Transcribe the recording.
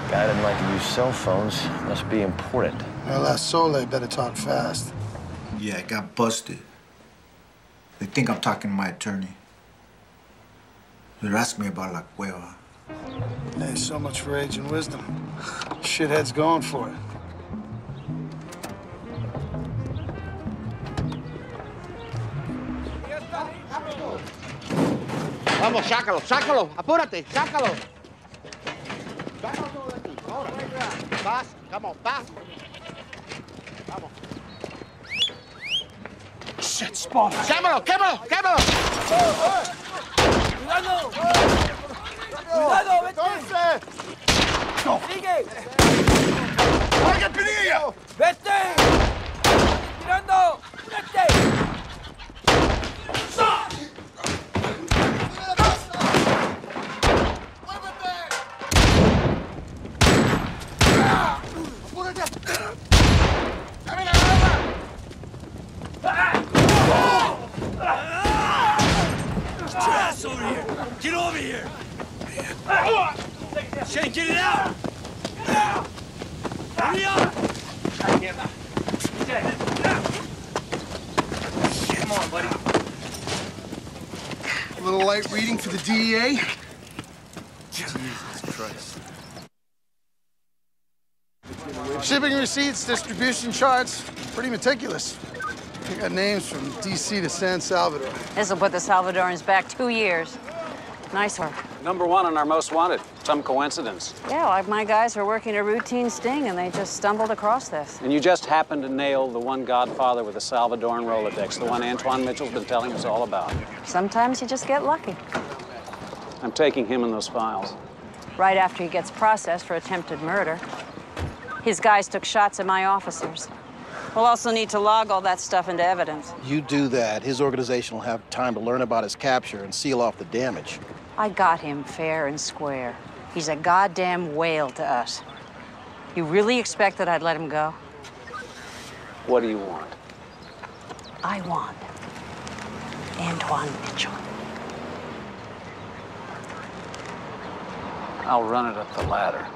Guy didn't like to use cell phones. Must be important. Well, La Sole better talk fast. Yeah, I got busted. They think I'm talking to my attorney. They're asking me about La Cueva. Hey, so much for age and wisdom. Shithead's going for it. Vamos, sácalo, sácalo, apúrate, sácalo. Sácalo todo de aquí, ahora. Vas, come on, vas. Vamos. Shit, spawn. Quémalo, quémalo, quémalo. ¡Cuidado! ¡Cuidado, vete! ¡No! ¡Sigue! ¡Oiga, Pinilla! ¡Vete! ¡Tirando! ¡Vete! Over here! Get over here! Shane, get it out! Hurry up! Come on, buddy. A little light reading for the DEA? Jesus Christ. Shipping receipts, distribution charts, pretty meticulous. We got names from D.C. to San Salvador. This'll put the Salvadorans back 2 years. Nice work. #1 on our most wanted. Some coincidence. Yeah, like my guys were working a routine sting and they just stumbled across this. And you just happened to nail the one godfather with the Salvadoran Rolodex, the one Antwon Mitchell's been telling us all about. Sometimes you just get lucky. I'm taking him in those files. Right after he gets processed for attempted murder. His guys took shots at my officers. We'll also need to log all that stuff into evidence. You do that, his organization will have time to learn about his capture and seal off the damage. I got him fair and square. He's a goddamn whale to us. You really expect that I'd let him go? What do you want? I want Antwon Mitchell. I'll run it up the ladder.